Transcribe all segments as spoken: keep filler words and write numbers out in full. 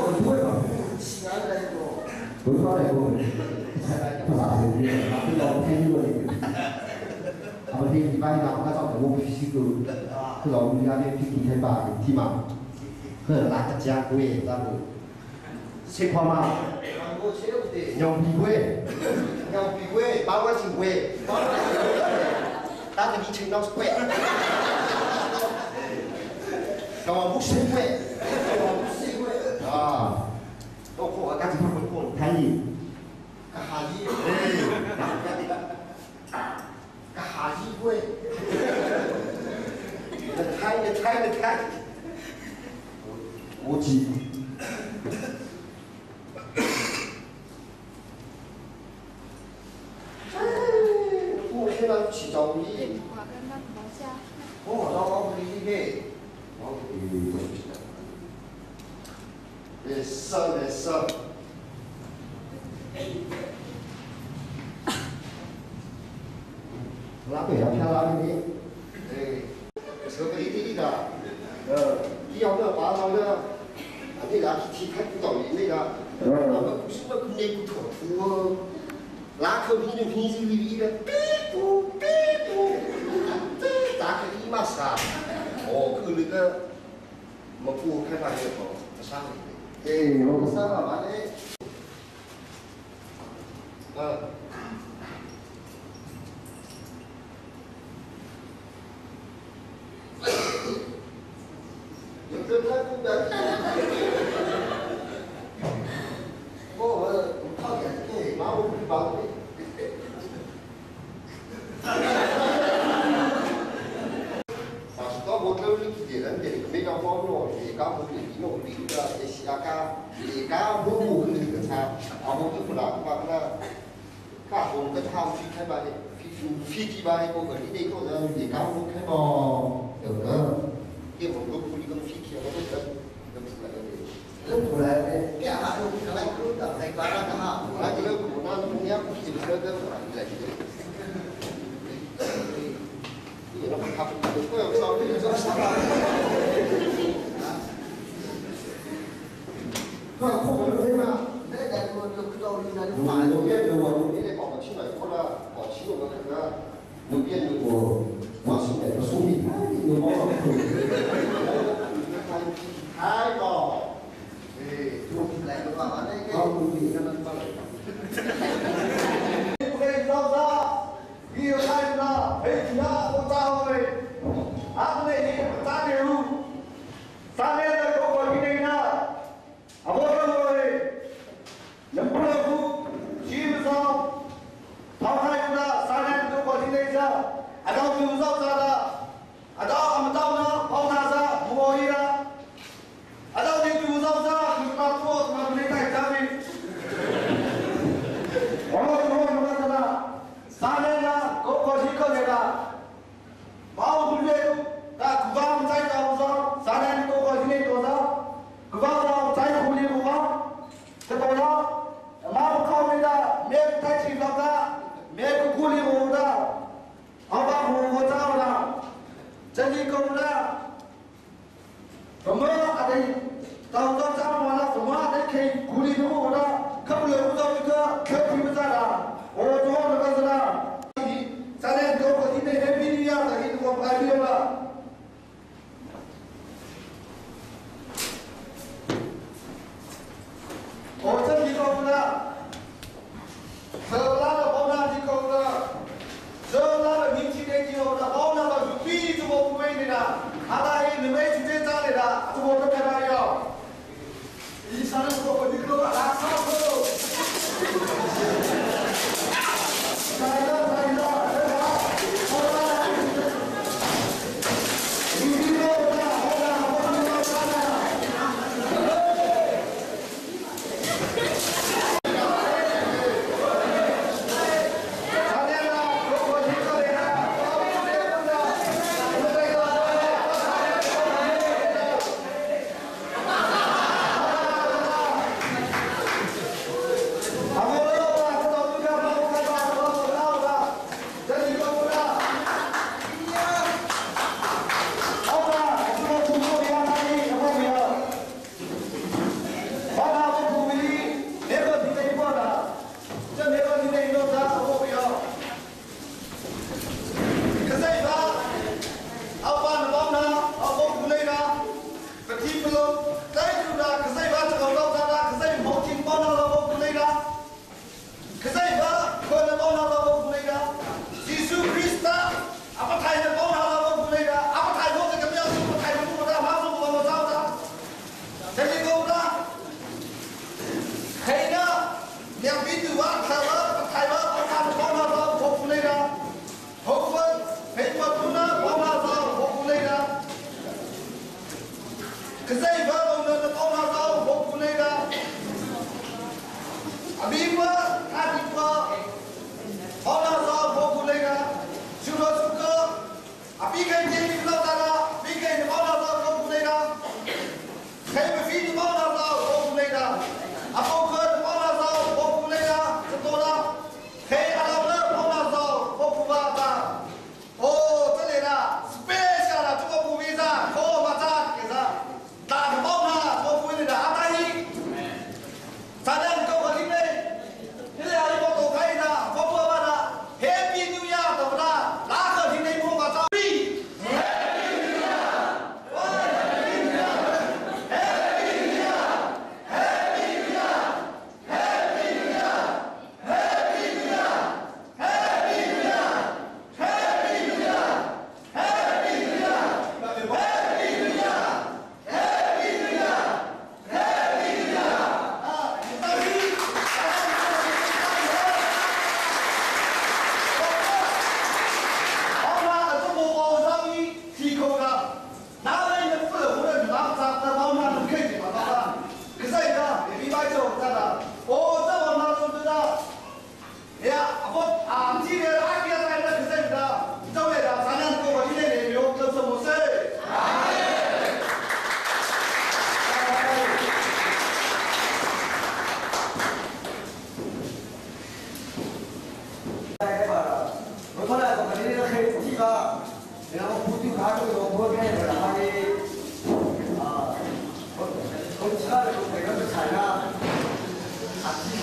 不会吧？ 西安来过， 不是来过，不啥东西，那不要偏过的。啊，我听一般人家找我必须go，去老屋那边去地铁吧，地嘛，去拉个家龟，那不，吃块嘛？ 我吃不得。 牛皮龟， 牛皮龟，八万斤龟，打个你称到是龟，搞我不是龟，我不是龟啊。我我赶紧回过台语， 个哈伊，哎，个哈伊龟，那太那太那太， 我记。 我现在去找你。哦，老王不理解，我不理解。没事没事。 拉对了，偏拉的你。 哎，这个一点点的，呃，你要那话那个，那个去看不到的那个，那个不是那个内骨头土，拉口平的平时里里的，哔咕哔咕，这咋个一码啥？哦，去那个，我们不开发以后，啥的。哎，我们三个完嘞，嗯。有这太不敢。我我靠点给，拿我不帮你。但是到我这里的人的没讲方了，也讲不对，因为我这个也是要讲，也讲我我跟这个差，啊我都不拿，把那，看我们他们去开吧的，飞飞机吧，我跟你那个人也讲我开嘛，有的。因为我们处理跟飞机我都跟跟出来的，跟出来的，别还有刚才说的，在关了的哈，那这个湖南中央不是这个来的，你那不他不不要烧这个烧啥了？快快快点嘛！那个我就不知道人家就发，路边的我路边的搞不清了，后来搞清了我看看，路边的我。我是那个兄弟，你帮我看。太高，哎，就来个嘛，那个。好，你看那过来。不可以招商，你有孩子了，哎，你啊，我招回。啊，那你咋的路？三年的高考毕业了，啊，我认为，能不能不基本上淘汰的三年的高考毕业了。按照比如说啥的，按照俺们到呢，跑啥啥不可以的，按照你比如说啥，就是他做什么没带奖的，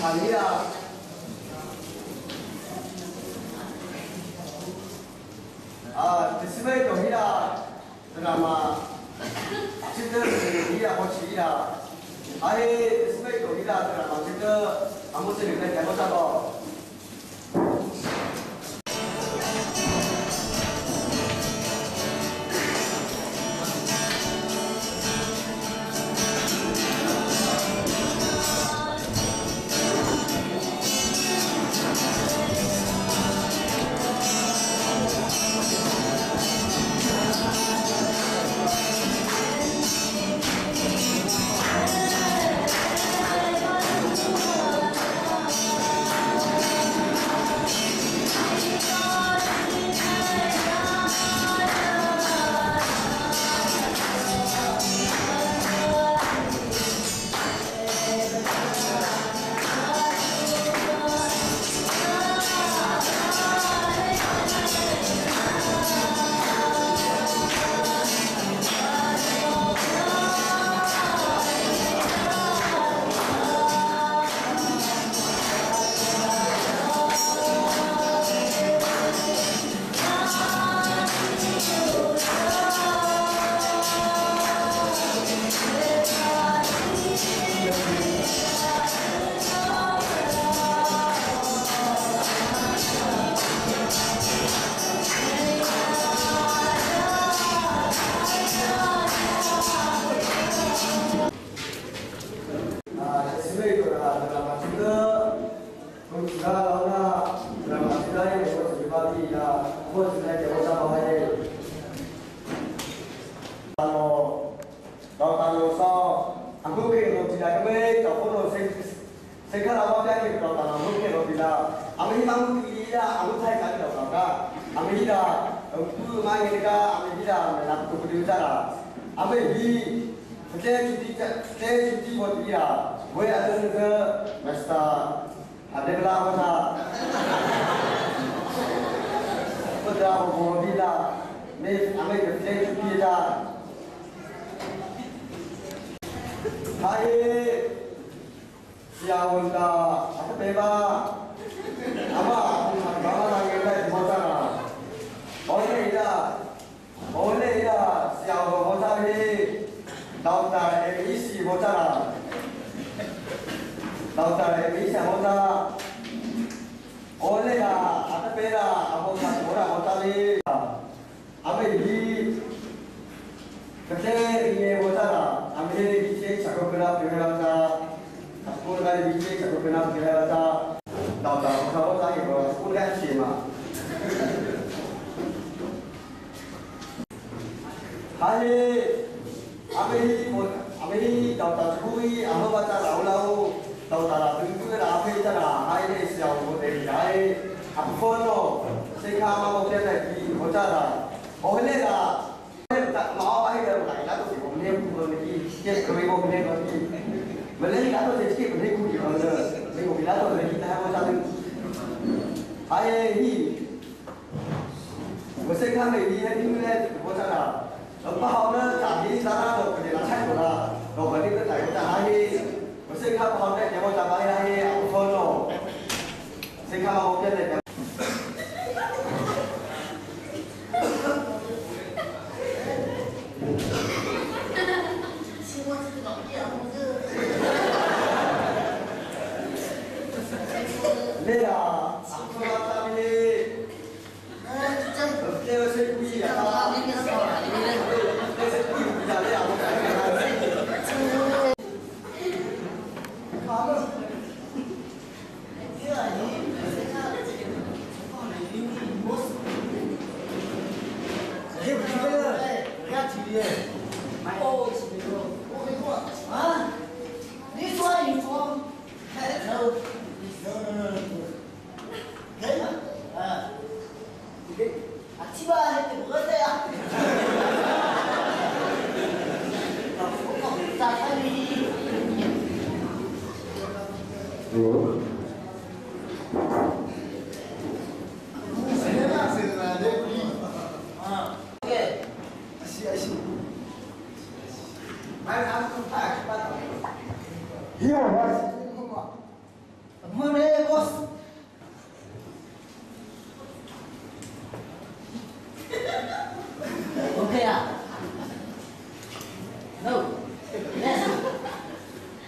아니라 아 디스플레이 동이라 드라마 지금 이야 호치이라 아예 디스플레이 동이라 드라마 지금 아무튼 이렇게 잘못하고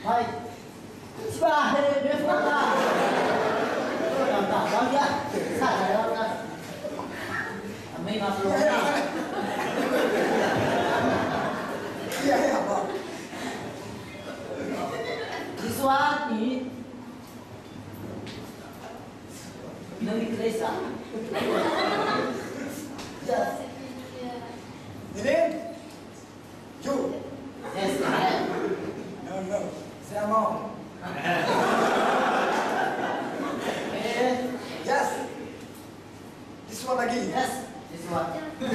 はい一番レフトだそうなんだ頑張れさあやろうな没拿出来。 いやいや、まあ。 你说你能力累啥？ 你呢？就。 Yes, I. No, no. Saya mau. Yes. This one lagi. Yes, this one.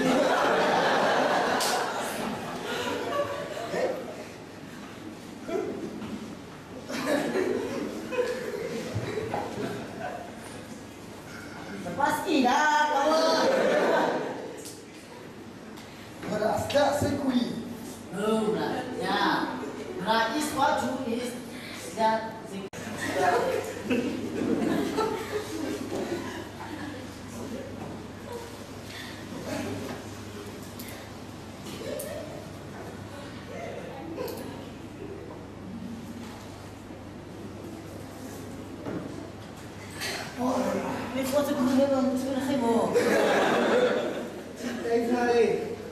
Pastilah kawan. Berasta sekui. No, ya. Nah, is what you is that. Ini buat sekolah memang sekolah saya mau. Đây này.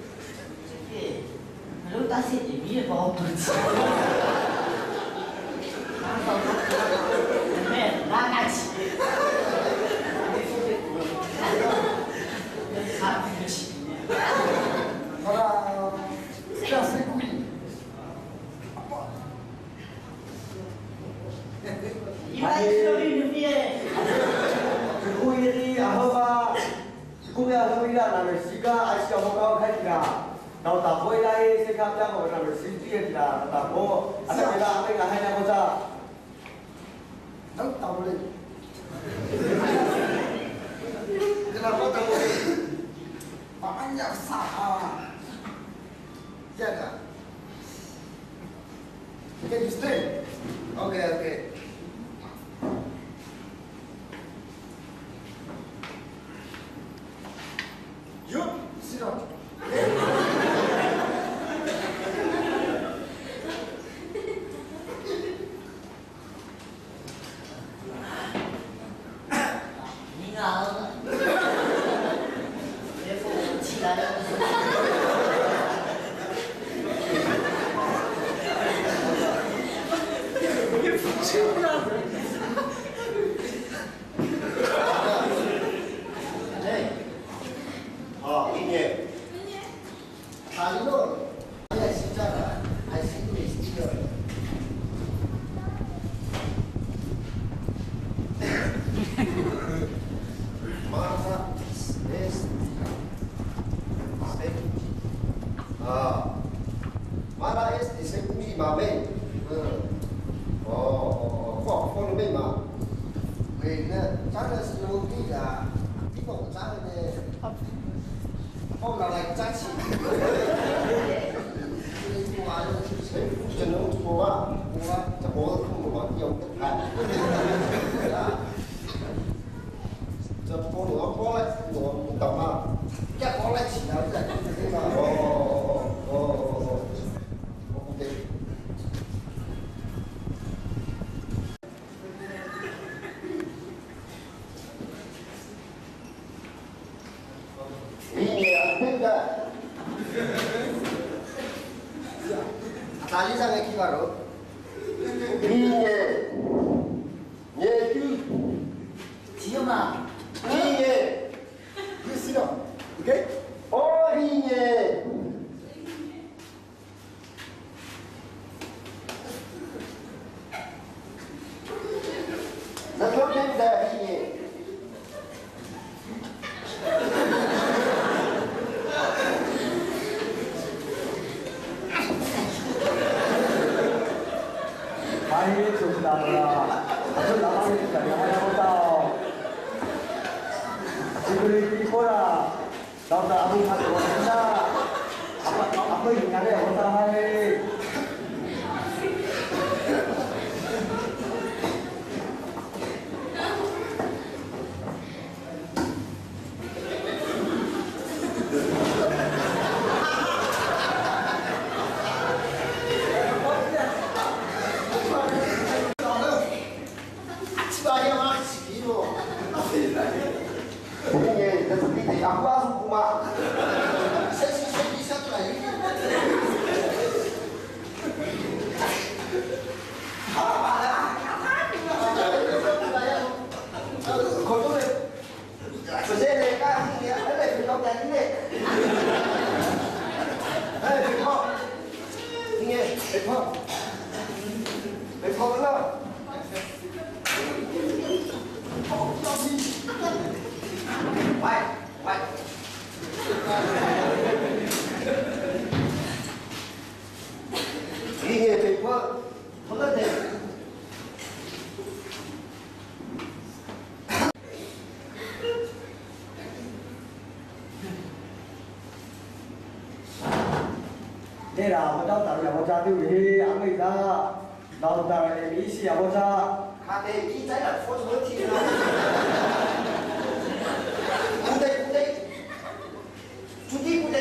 Kalau tak sih dia biar bawa pergi. Kalau tak, men, rakat. Para berasta sekui. Ini itu dia biar. Sekui ini apa? Sekui apa ini lah? Nama Sika Asia Mokau Kaya. Kalau tak boleh lagi sekarang orang nama Siti kita tak boleh. Ada kita apa yang hanya kita. Tak tak boleh. Kenapa tak boleh? Banyak sahaja. Jaga. Okay, you stay. Okay, okay. You sit down. Ni ngau. Dia pun cila. 아, 이게 다리는 아예 진짜가 아예 생물이 있어요. 마사 에스 아 마라 에스 생물이 마메 어 어, 포는 메마 왜는 자는 스노우기가 이거 자는 không là lành chắc chỉ cho nó bố à bố à cho bố không có bao nhiêu tất cả cho bố nó có lại nó tổng à chắc có lại chỉ là cái này mà ồ ồ ồ ok 다리상의 키가로 이예 예규 지엄아. 이예 유시령. 오케이? 어이예 나토된다 이예 많이 좋다. 아주 나가니까 내가 보다. 지금 이거라. 나보다 아무 말 못한다. 아빠 아빠 인간에 못하라 하니. နေတာမတော့တာရဘောချာတူဟေးအမိသာတော့တာရမီးစီရဘောချာ他的比赛了，说什么题呢？不对不对，出题不对。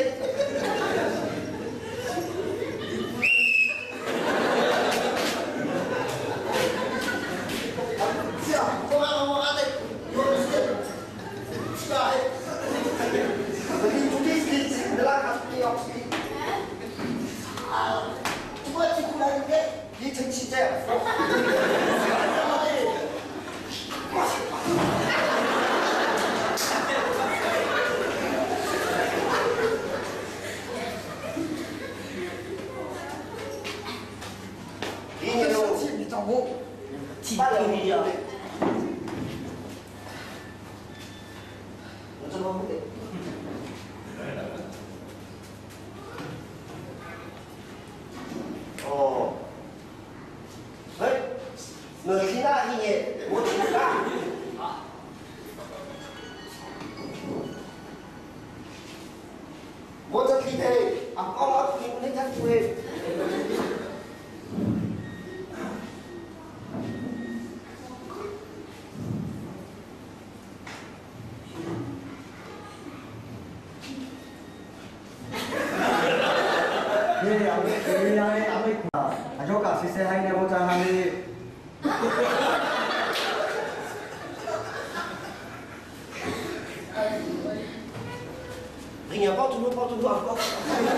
是啊，我我我的，我是是啊，这里出题是是那个出题要出题。啊，我题出来一个，一成七这样。 体力啊！ 我这么不对。哦，哎，我听那一年，我听那。啊。我这听的，啊，我我听那讲对。 sẽ hay nè bố cha hay đi Anh em bao nhiêu bao nhiêu bao nhiêu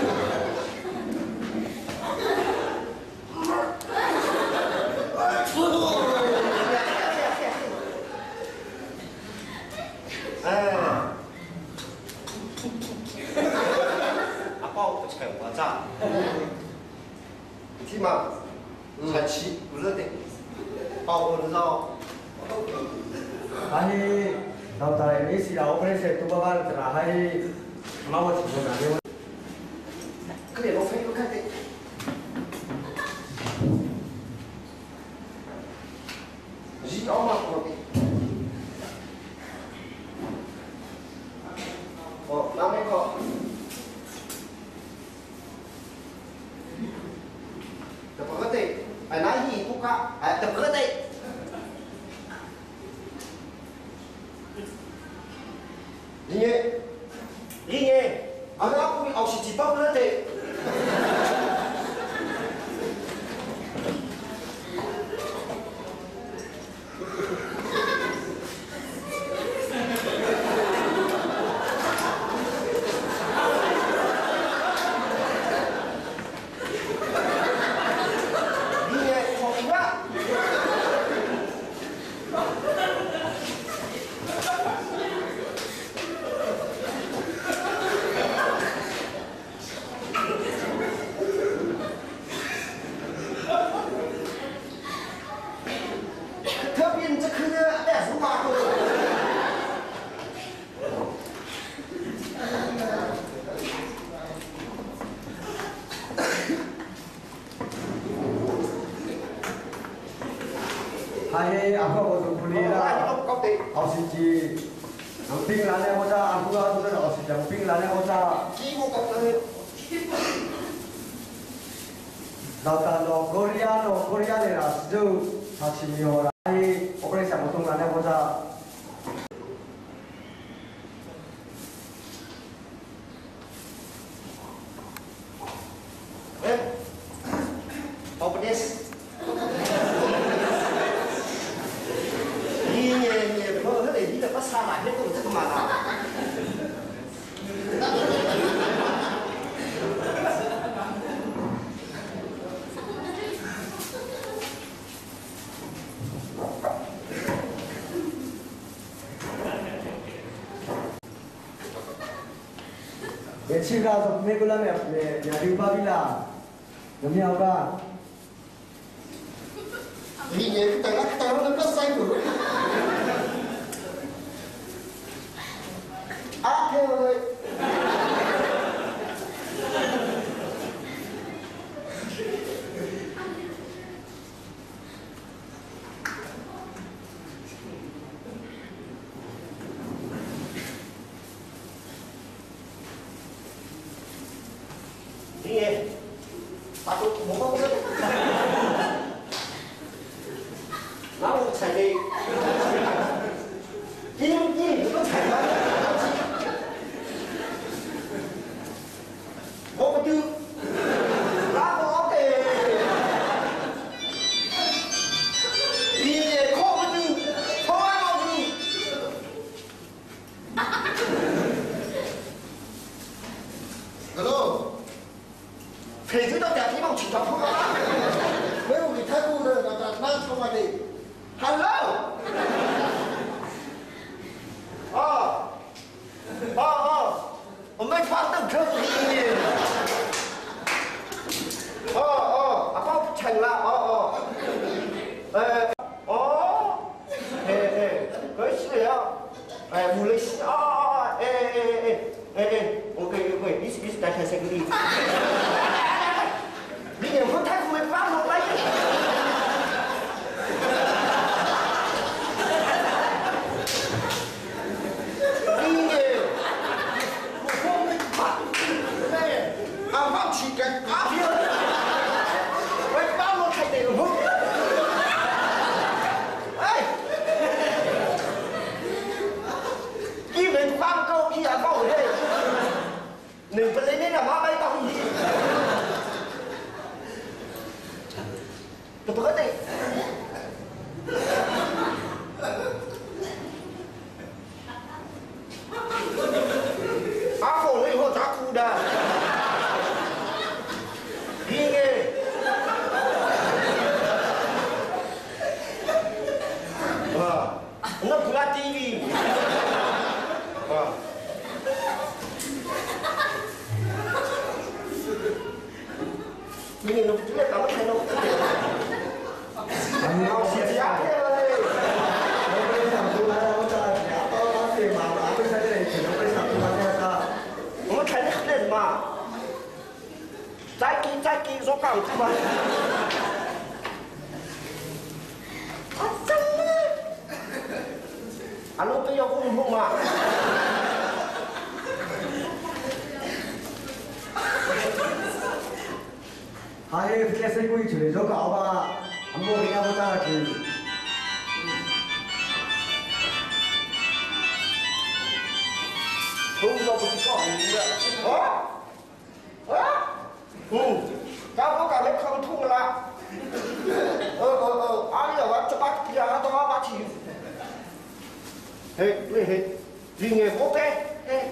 아빠 잘 맞아. 팀아, 같이 불러야 돼. 아, 오늘서 아니, 나 다른 이시라 오프레스 두바발 들아 하이 마워 치고 가면 그래, 너 생각할 때. 이 엄마 거기. 어, 남의 거. Tập cái gì? Phải nói gì cũng có. À, tập cái gì? Đi nhé. Đi nhé. Ở đó cũng học chỉ bao nữa thì. Hai aku waktu kuliah, oxygen, ping lane hoja, aku lah tu dah oxygen, ping lane hoja. Data lo Korea lo Korea ni lah, tu hasilnya orang. Hai operasi potong lane hoja. Eh, operasi. Sao lại hết cũng rất mà nào. Ye chiga so me kula me ya di pa bi la. Demi apa? Vì vậy cái tay tay nó có sai của. À, thế rồi. Đi em. Aku mau ngomong. Lalu saya ini itu saya mau betul. Lalu oke. Ini kok betul. Kok betul. Hello. 陪着到家地方去找朋友啊！没有给泰国的那那那他妈的 ，Hello， 哦，哦哦，我们放灯车里，哦哦，阿爸不成了，哦哦，呃，哦，哎哎，可是呀，哎，无论是啊啊，哎哎哎哎哎，我可以可以，你是你是在看谁个例子？ 你也不太会放我来。你也，我放没放，哎，俺放起个阿飘，我放我开这个风，哎，你们放狗屁啊放我这，你不来那个马白当你。 Betul kan? Aku ni ho aku dah. Ini. Wah, nak pula T V. Wah. Ini nak tu kamu tengok. Mau siap ya, boleh. Boleh satu lah, boleh. Apa masih mau? Apa saja ni? Boleh satu lah tak? 我们看你人嘛，再给再给说讲是吧？啊真的？啊，路边要红红嘛？ Hai, kita saya kui curi so kau apa? Ambo ni apa tak curi? Không có một con gì nữa. Hả? Hả? Ừ. Tao có cả mấy con thùng là. Ờ ờ ờ. Ai là bắt cho bắt thì là tao bắt chỉ. Hey, hey, hey. Gì nghề có thế? Hey.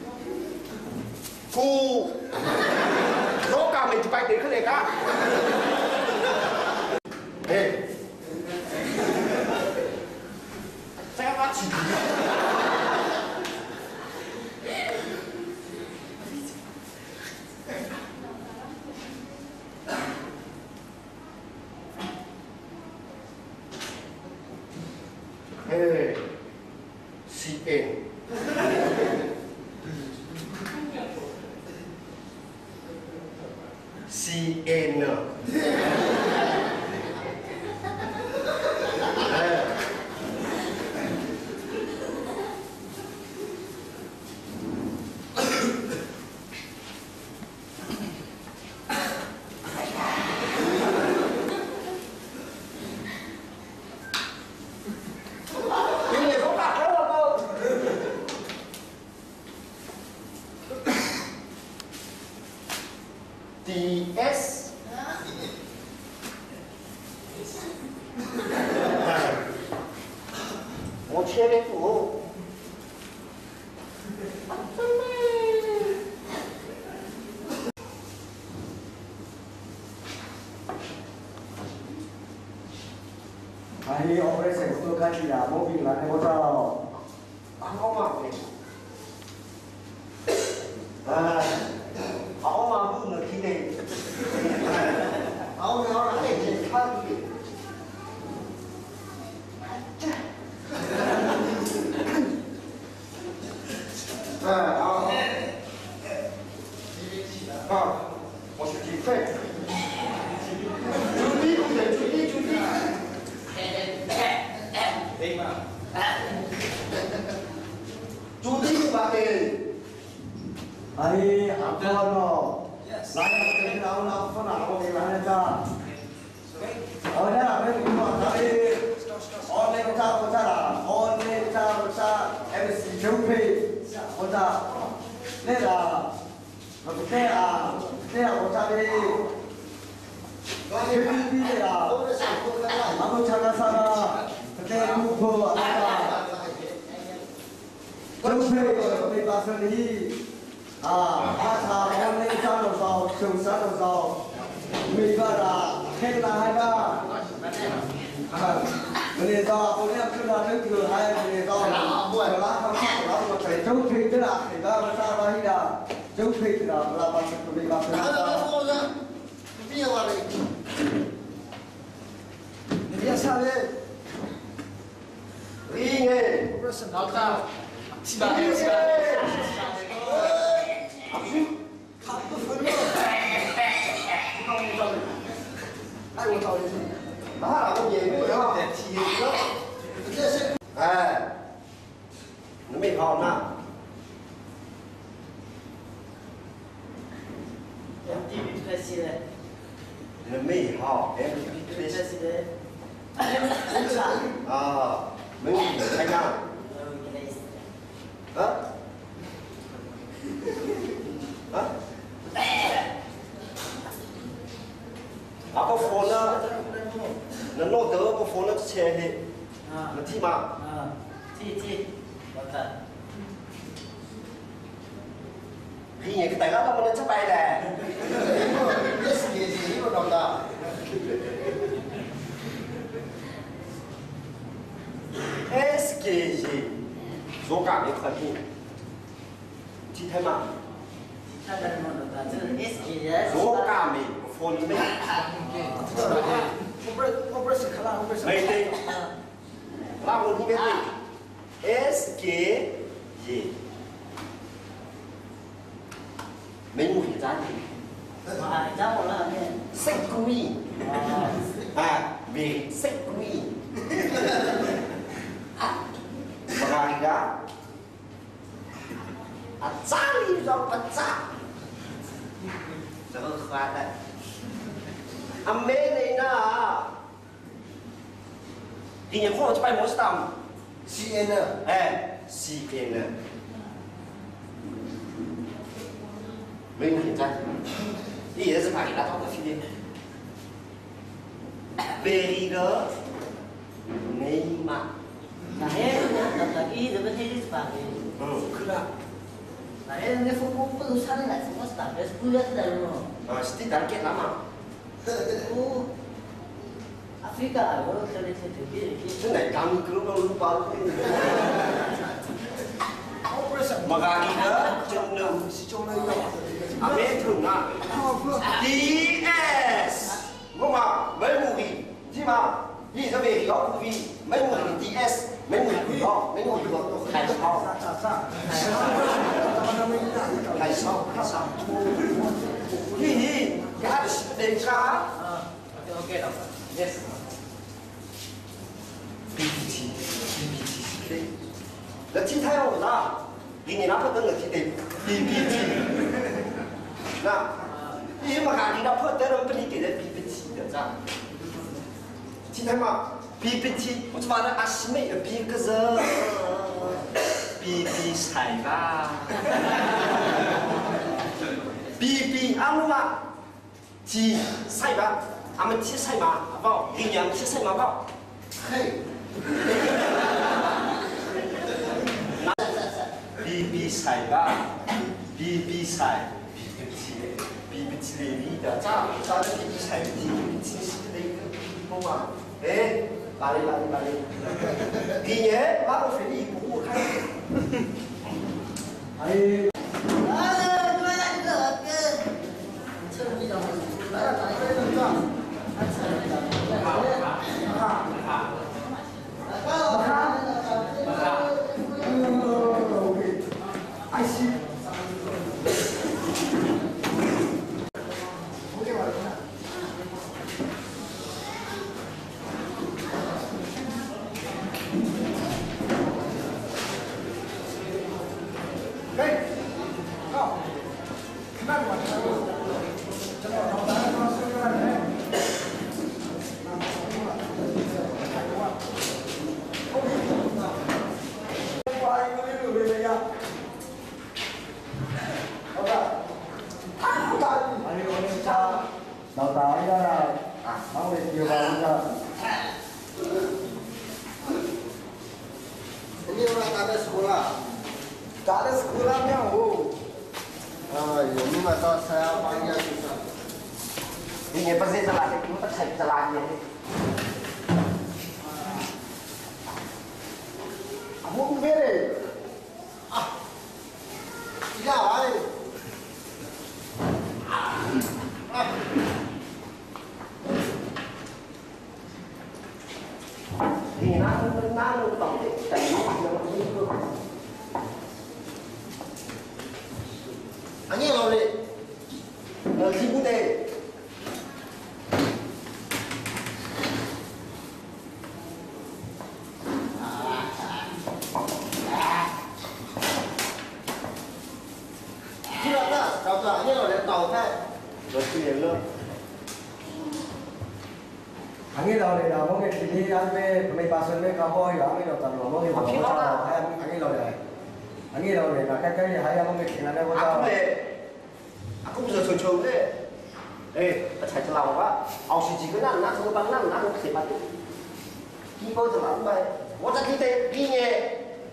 Cu. Nó cả mình bay đến cái này cả. Hey. Sẽ bắt chỉ. Hey, C N. C N. D S我切的服。 Hai, operasi untuk kaji lah, mobil lah, ni bocor. Aku mah ni. Ah, aku mah pun nak kini. Aku ni orang ni jadi kaki. Ah, aku. Ah, 我是几岁？注意，注意，注意，注意。 Cuti pakai. Hai, apa lo? Yes. 来这个老老夫老我给来着。哦，那那边我那里，哦那个啥我啥啦，哦那个啥我啥 M C 九配，我啥，那个，我这啊，这啊我啥的，这边的啦，俺们长沙啦，这木坡那个，九配没发生的。 啊，阿查我那山路上，上山路上，没办法，天来海吧。啊，那到后面去了那个海，那到了拉康康，拉我在周推的啦，那个啥玩意啊，周推的啦，拉把这个没办法。 别话了， 你别下来， 你哎， 老大，七八你七八。 哎，我操你！ 那我也没有啊，体格，这是哎，你没跑呢？你没跑，哎，啊，没有开干，啊？啊？啊，不放呢？那弄得不放那钱的，那提嘛？ 啊，提提，我看。 khi những cái tay đó nó chấp bay nè biết gì gì của đồng đó S K gì số cả những phần gì chị thấy mà số cả mình phone mình mấy tên là một những cái gì S K gì mình ngủ ra đi à cháu một lần đi sách quý à về sách quý mà cái đó à cha đi rồi bắt cha rồi khoa đấy à mẹ này na thì những khoa cho bay một tầm C N eh C N没有现在，你也是怕给他找个去的。别个没嘛， là hết tập là cái rồi bên thấy đi vào thì 嗯，去了。 là hết cái phục vụ của tôi sang lại không có tập cái school nhất đây luôn. 啊，是的，当给他嘛。 Ô, Africa ở đó cho nên thì cái 这哪刚个个路包的？mà gà đi nữa, chân nâu sẽ cho nơi đâu? À mẹ thường à? D S, đúng không? Mấy mùi gì? Chứ mà, gì ra về thì đó mùi gì? Mấy mùi gì D S, mấy mùi gì đó, mấy mùi gì đó, hai sao? Hai sao? Hai sao? Gì gì? Cái hát đến sao? Ok rồi. Yes. B P T, B P T, là chi thay không đó? Vì người nó có tên là chi tìm B P T. Nào, ý mà gà đi đâu có tên là B P T được ra. Chi thay mà B P T, một chút là 아침에 비그저 B P sai ba. B P 아무 말 T sai ba. 아무 T sai mà, bảo, hình nhận T sai mà bảo. Hey. B B sai ba, B B sai, B B T, B B T này đi đã cha, cha đã B B sai B B T này không à? Ê, bà đi bà đi bà đi. Đi nhé, bác có phải đi cũng một hai. Ai. à tôi lại được cái chơi đi đâu lại lại cái gì đó anh chơi đi đâu I see. Hey. sekolah. Tak ada sekolahnya, oh. Ah, ini masa saya panggil susah. Ini pasti salah, kita tak cari salahnya. Aku beri. Ah, tidak, ay. Ah. Thì nó nó nó tổng thể chạy nó nó nó Anh nghe rồi đi. ờ xin bút đề Khi nào ta, đào tạo anh nghe rồi để tàu thay. rồi xin liền luôn anh ấy đâu này là mong cái gì anh về mấy ba xuân mấy cao hoi là anh ấy đâu tận lòng mong cái mong cái hay anh ấy đâu này anh ấy đâu này là cái cái hay anh mong cái chuyện là đâu có Aku đâu deh. Aku bisa cucu deh. ê nó chạy cho lòng quá ông chỉ chỉ cái năn năn không bằng năn năn không thể bắt được khi bao giờ làm vậy What are you đi nhé.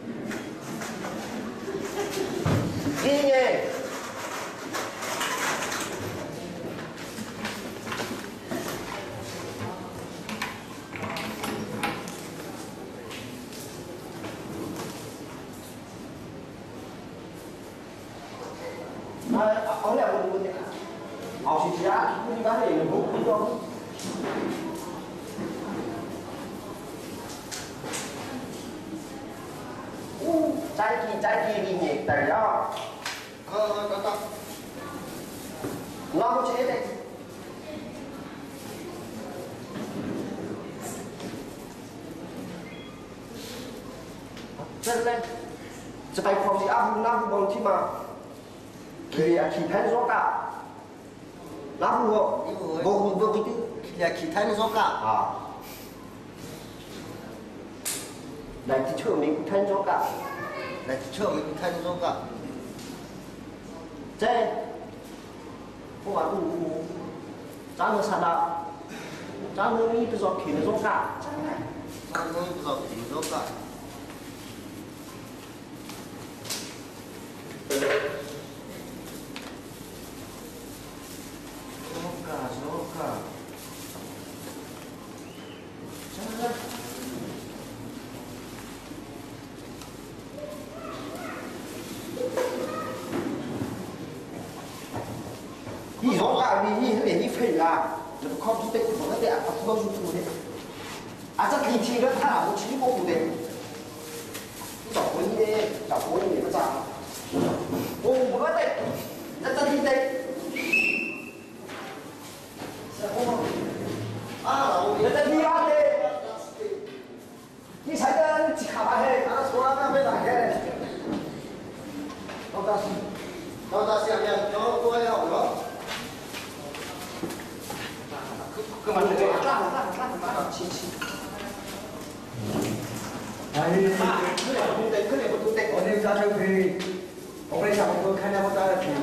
đi nhé ông này ông buồn nhỉ ông chỉ chỉ á cũng đi bán này là bụng đi đâu trái kia trái kia đi nhỉ tại đó Ờ, đào tạo. nó có chế đấy lên lênจะไปพร้อมที่อ้าวน้ำบนที่มาขี่อ่ะขี่แทนโซกะน้ำบัว Ibu, บัวบัวบัวที่ ya kita ni suka. อ่าในที่ชื่อมีแทนโซกะ Nah, cucu kita ni suka. เจ้พวกเราดูจ้าเนื้อสัตว์จ้าเนื้อมีเป็นสองขี่ในโซกะ Kamu bisa kita suka. Soka, soka. Sana. Ni soka ni ni ni ni phê là nó không chú tịch của nó đẹp, không bao nhiêu chú đấy. À chắc kỳ thi đó thà một chí bộ cụ đấy.找回你的，找回你的咋？我不个对，那这题对。 Ah, 那这题啊对。你才跟几卡巴黑， ada sekolah kan beda kan? 我告诉你， Kau tak siap yang jauh tua ya Allah. 干嘛这个？干嘛干嘛干嘛？亲亲。哎，可怜不对，可怜不对，我那家就可以，我们想我看见我家的题。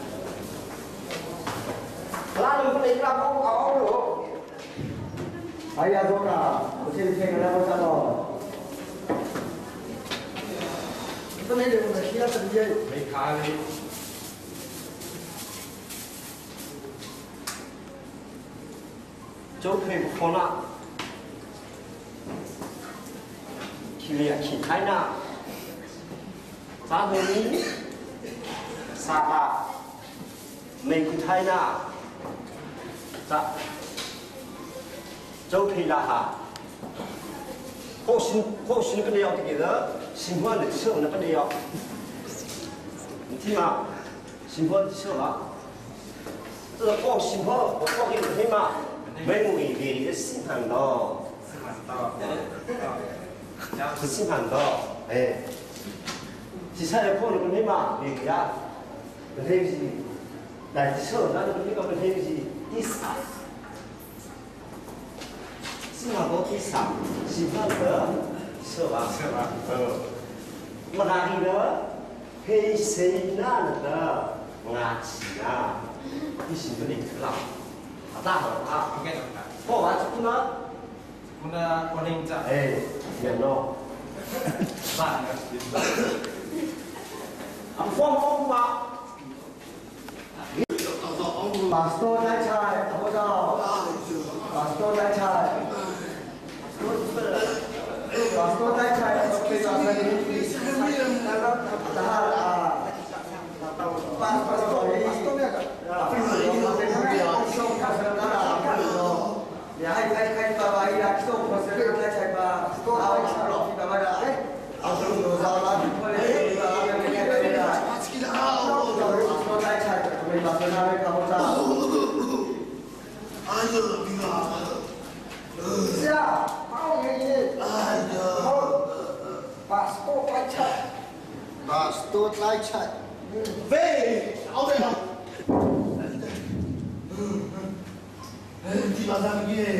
拉拢不能拉包熬了。哎呀，多啦，我这天跟他们讲了。这没得我们其他时间没卡的。就可以不了。ขี่ขี่ไทยนะซาเบนีซาบะเมกุไทยนะจะ周佩拉哈，后心后心不能要这个的，新婚的车那不能要，你听嘛，新婚的车嘛，这个报新婚我报给你听嘛，没有一点的新盘到，是新盘到，哎，其他的报了个你嘛，你呀，不对不起，来车那个那个不对不起，第三。新加坡第三，新加坡是吧？是吧？呃，马拉里的黑谁那的牙齿啊，你是不是知道？好大好大。 应该怎么办？ 过完之后呢？ Guna kuning cat. Eh, ya no. Ông phong phong mà. Pastor đại trai, ông sao? Pastor đại trai. Pastor đại trai, ông cái gì vậy? Nó đã là pastor này, pastor này à? Phi người nóเป็นผู้เดียวส่งข้าศึกนั่นแหละอย่าให้ใครใครมาไปอยากส่งข้าศึกนั่นใช่ป่ะเอาไอ้ชาวเราที่มาได้เอาส่งโดนเราละที่คนเดียวเราไม่ได้ไม่ได้เราเราได้ใช่ไม่มาเป็นอะไรกับเราจ้าอายุพี่ก็เสียเอาอย่างนี้เอาพาสปอร์ตไปใช่ Pastor lai chai. vềเอาเลยครับ đi vào ra bên kia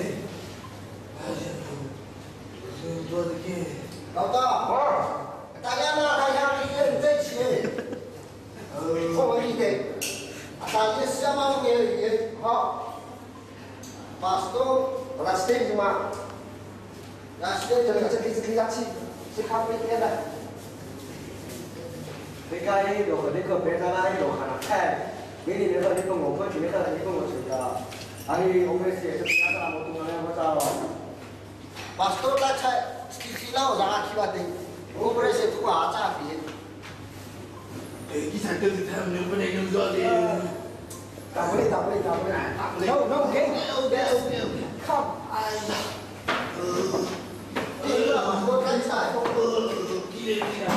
tôi bên kia Đâu ta? Ta nhà na ta nhà đi lên tới chi. Không đi thế. Ta đi xem mà nghe gì ha. Pastor là stage mà. Là stage là cái cái cái gì? Sẽ không biết thế này. cái cái đồ cái cái bé ra này đồ hàng khác cái này nếu như không có thì người ta thì không có sự là anh ông ấy sẽ sẽ ra làm một công ăn một sao Pastor lai chai. Stage lao ra khi vào đây. Ông bữa sẽ thu hóa trả phí. cái sản tương thì thằng nếu bên này nó gọi thì tao mới tao mới tao mới no no okay okay okay không ai Đây là Pastor lai chai. kia kia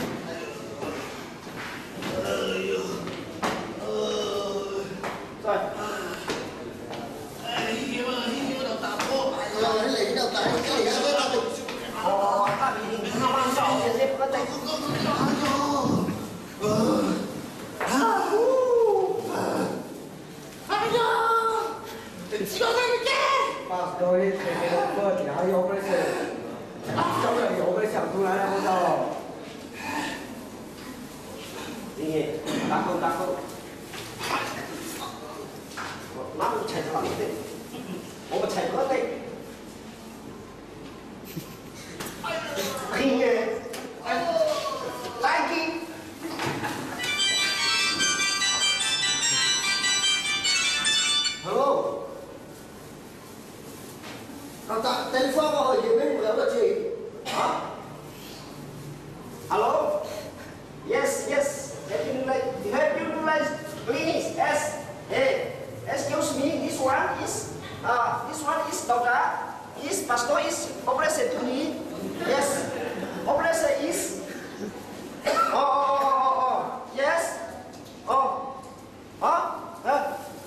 rồi hiếm mà hiếm mà đào tạo cô Rồi nó lấy đầu tay cái này nó ra được. ờ ta bị không ăn xong thì xếp có tay pastor ấy thì cái đó có thì hay ông ấy sẽ trong này ông ấy想出来了不知道你打扣打扣 나는 잘 들었는데 뭐가 잘 들었대 그게 딸기 Hello. Cậu ta telephone mà hỏi gì bên của là gì? Hả? hello yes yes have you like have you like please yes hey excuse me this one is uh this one is doctor is pastor is operation to me yes operation is oh oh oh oh, oh. yes oh huh huh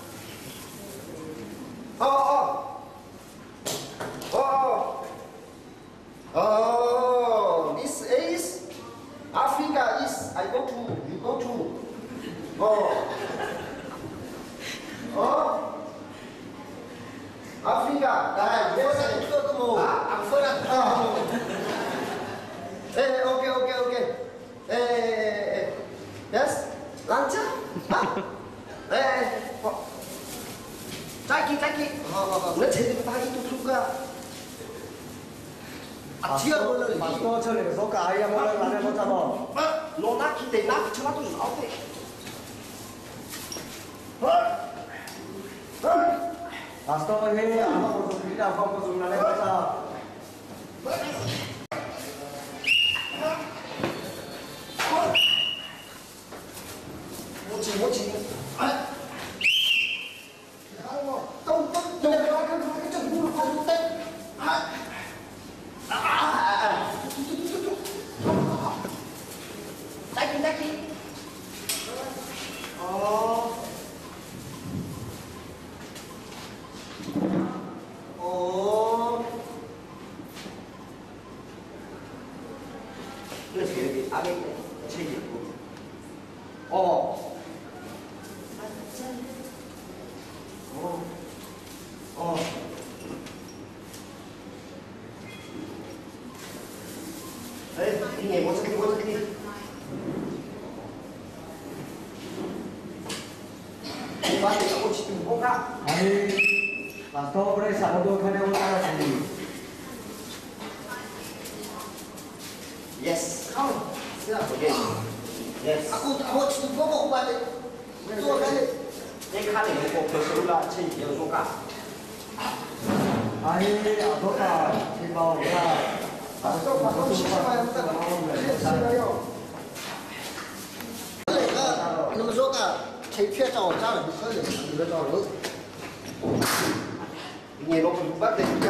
oh oh oh Oh, this is Africa is I go to you go to. Oh. Oh. Africa. Đây, vô sang chỗ cái mồ. à ăn phơi ăn Oh. Ê, okay, okay, okay. Ê, ê, ê. Yes. Lancha. Hả? Ê, ê. 짧게 짧게 Ờ, ờ, ờ. 왜 제대로 다 이뚝뚝가 아 지가 몰라 pastor 처리해서 가야 몰라 나를 못 잡아. 너 낳기 때 낳기 전화도 나오대 pastor 해 아마 무슨 일이나 하고 무슨 나를 못 잡아. 뭐지, 뭐지? 아. 똥, 똥, 똥. 내가 그 그렇게 좀 물을 가지고 때. 아. 아, 아, 아. 딸기 딸기 어. 어. 그래서 여기 안에 있네 책이 있고 어 어. 어. 에이, 이게 뭐지, 뭐지? 오빠한테 조금 지금 뭔가 아니 pastor boleh sama dua kali orang tahu sendiri. Yes. Không. Được. Okay. Yes. Aku tak mau cuci pokok balik. Dua kali. 你看你那个可收了，趁你有做干。 哎呀，多大？这包我看，啊，都把都吃完了，再拿我们来吃了哟。 那么说个，谁缺找家人喝的，你个找人。 你老不把这个。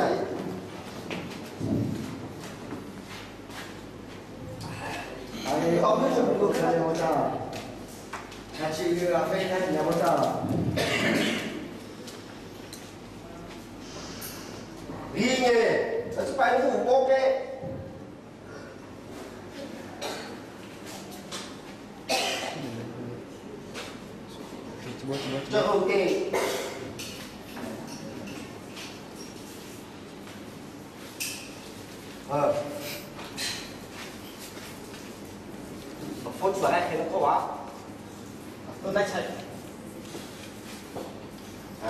哎，好多什么都看见我家，那去一个非看见我家。 你呢？这是百五包的。 最后给，呃，放出来还能好玩， 都在吃。 啊，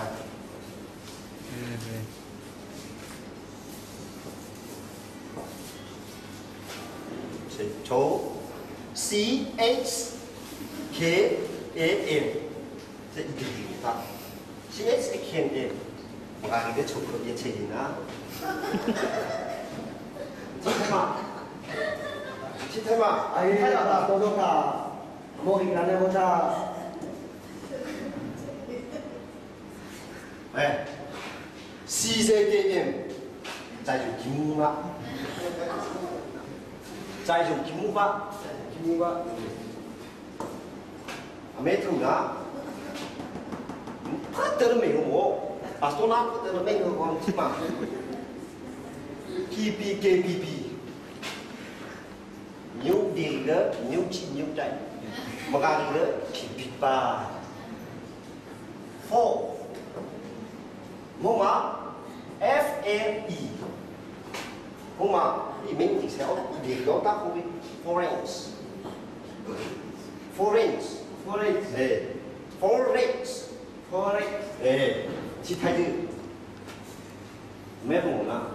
是从 C H K A M。 这一个地方，现在是看的，我看你的丑口也吃人啊。去睇嘛，去睇嘛。 哎呀，多多卡，莫给咱那我家。 哎，四世纪人再用金木法，再用金木法，金木法，啊，没头啊。 他得了没有我？把多拿得了没有我？起码 P P K P P 牛顶的牛气牛仔，我讲你的 P P 八 Four 我嘛 F L E 我嘛里面你是要两个大部位 Foreigns Foreigns Forex， 哎 Forex Forex， 哎，去睇住咩門啊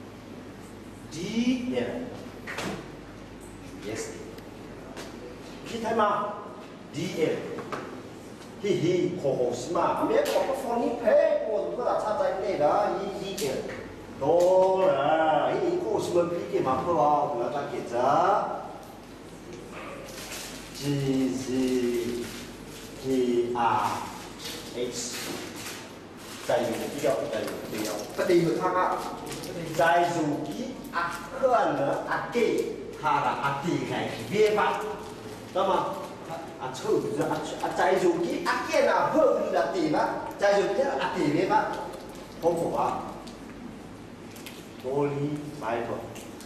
？D L Yes， 去睇嘛 ？D L， 嘿嘿，好好事嘛，咩個不放你屁，我都嗰度插在你啦，依 D L， 多啦，依個什麼屁嘅嘛，好啊，我要打結咋 ？G Z K R H， 在用比較，在用比較，不地去睇下，在用機啊，可能啊機，他的啊地開別法，那麼啊臭就是啊啊在用機啊機啊好不了地嘛，在用機啊地別法，好唔好啊？多利買咗，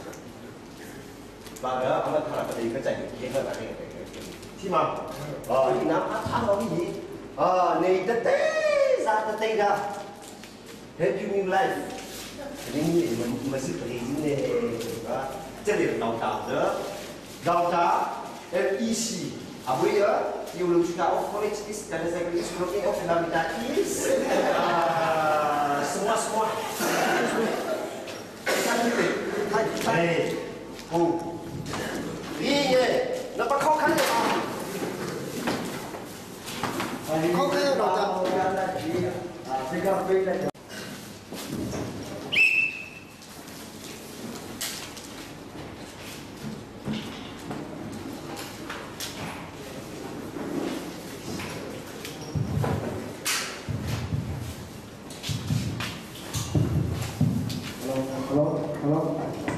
嗱嘅，咁啊睇下佢哋而家在用機喺度嘅。 是吗？哦，你拿他他老你，啊，你的对啥的对的 ，Help you in life， 你你们我们是可以的，啊，这里老大的，老大 L E C， 啊不呀，有路去到 college is， dan saya pergi sekolah of Namita is， 啊，semua semua， 哎，哦，你耶，那把靠看的吗？ không có đâu đâu ra chỉ à cái cà phê này hello hello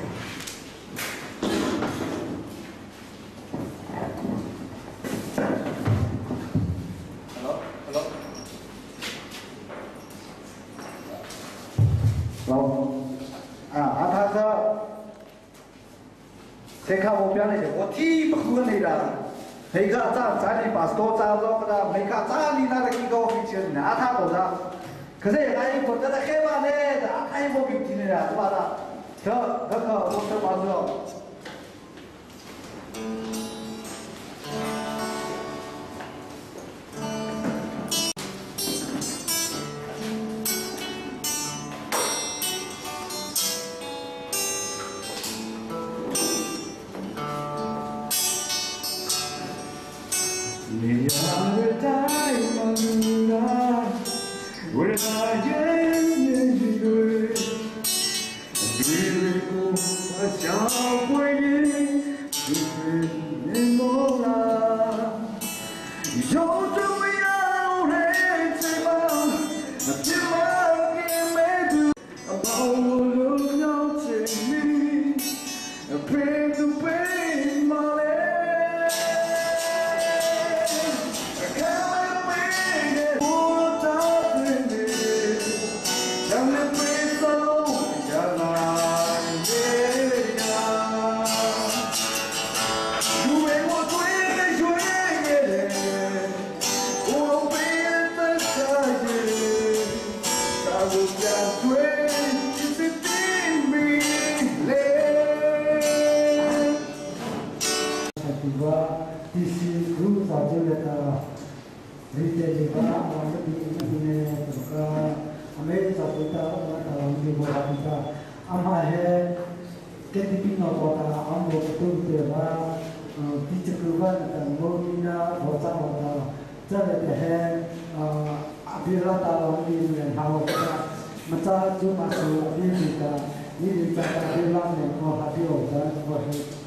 Saya mau bilang aja, oh tipe gue nih dah. Mereka cah cari pas to cah lo kada, mereka cah ni nara kita official ni, ada tu dah. Kerana yang ini kita dah kewan ni, dah ada yang mau bikin ni dah, tu ada. Dah, dah kau untuk masuk. 小回忆就是你我啦，有着未来的翅膀，天马也没度，把我留要见你，陪都陪马嘞。 Isi guru saja leta rite juga orang di ini juga Amerika Saudara orang di bawah kita ama he ketika no kota ambo betul dewa dicekuban dan mungkinnya bocah bocah jadi he bila tahun ini yang hawa kita macam cuma masuk ini kita ini kita bilang yang mau hadir dan seperti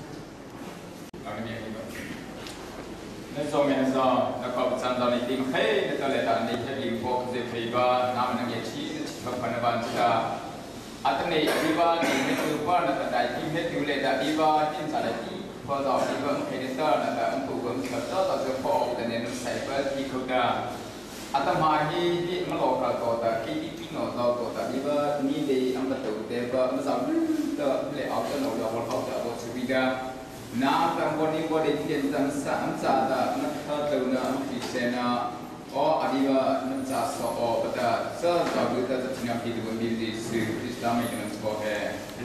so men so na ko san da ni ting he na ta le ta ni che li ko se phi ba na ma nge chi ni chi pa na ban cha at ne di ba ni me tu pa na ta dai ti me tu le da di ba tin sa le ti ko da di ba ke ni ta na ta an tu ko sa ta ta se ko ta ne no sai ba ti ko da at ma hi hi ma lo ka to ta ki ti pi no zo to ta di ba ni de am ba tu de ba ma sa ta le au ta no lo ho ho ta ko su bi da na tang body body tin tang sa am sa da na tha tu na am ki se na o adiba na sa so o pata sa sa bu ta ta tin am ki tu bi di su islam ni na ko he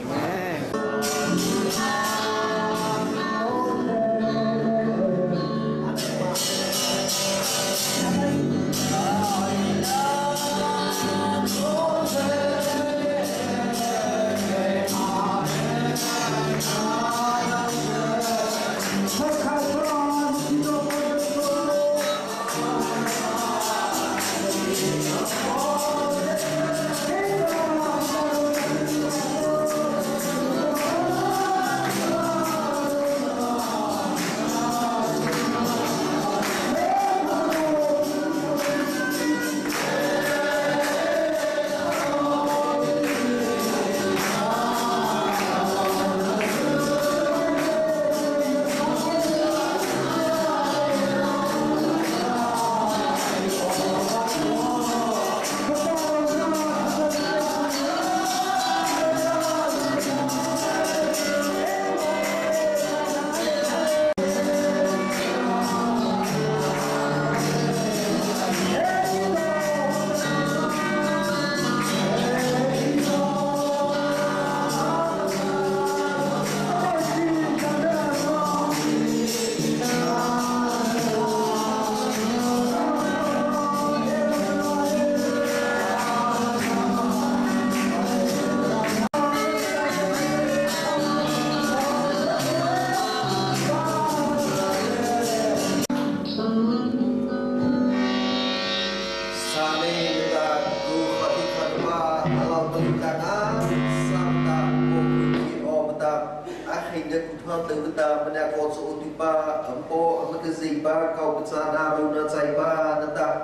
từ ta bên nhà con số thứ ba ấm po ấm cái gì ba cầu bên xa na luôn na chạy ba na ta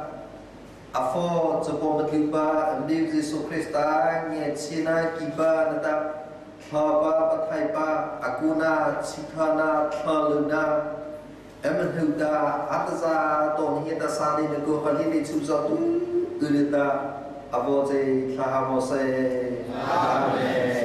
à phô cho po bên thứ ba ấm đi Giêsu Christa nhẹ chi na kỳ ba na ta thọ ba bắt thầy ba akuna chithana thaluna em mình hữu ta ataza tôn hiện ta sa đi được cô phải đi chụp giao tu từ ta avo gì tha hamo se amen.